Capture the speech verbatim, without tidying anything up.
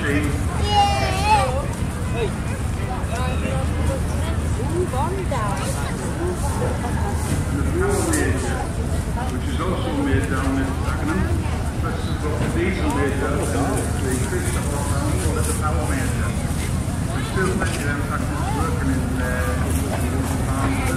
machine. Move on down. And the power major, which is also made down in Dagenham. Plus we've got the diesel major and the Christopher pound, so that's the power major. There's still plenty of them factories working in uh, in the farm.